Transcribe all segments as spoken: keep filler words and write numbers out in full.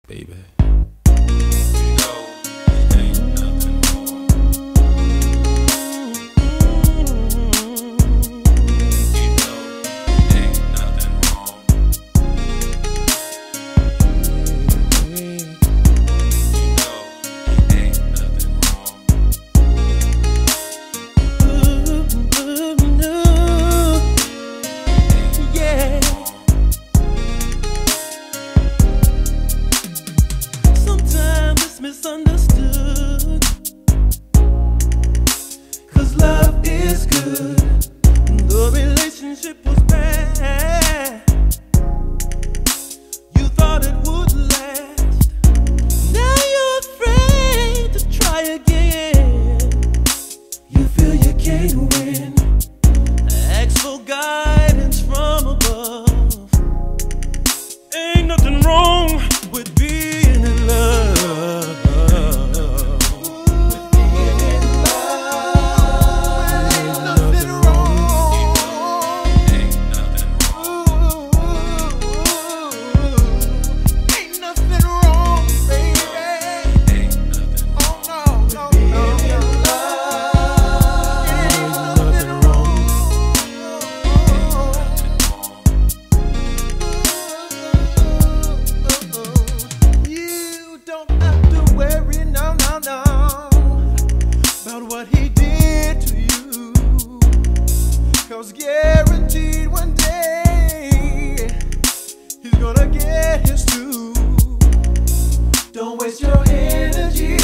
baby. Misunderstood, 'cause love is good, the relationship was bad. You thought it would last, now you're afraid to try again. You feel you can't win, ask for guidance from above. Ain't nothing wrong with being in love. About what he did to you, 'cause guaranteed one day he's gonna get his due. Don't waste your energy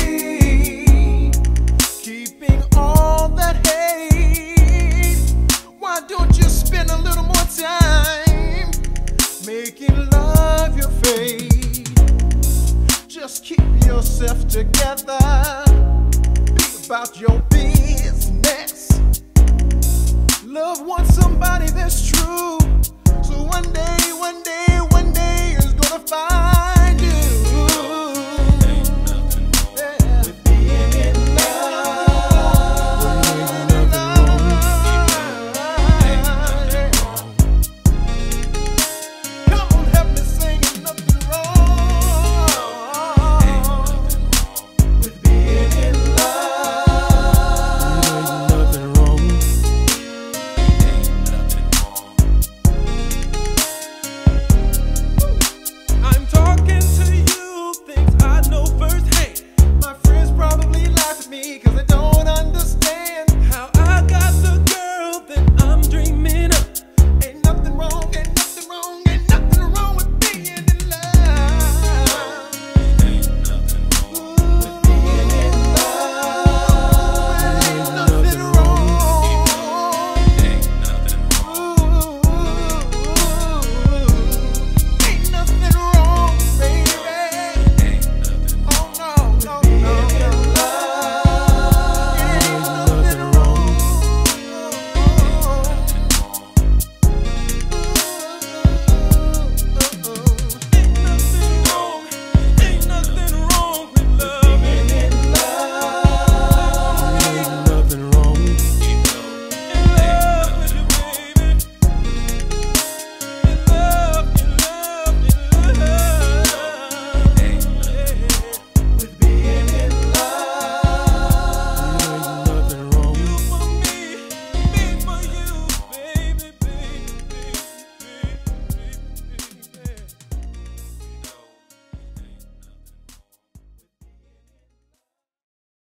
keeping all that hate. Why don't you spend a little more time making love your fate? Just keep yourself together, about your business. Love wants somebody that's true, so one day, one day, one day is gonna find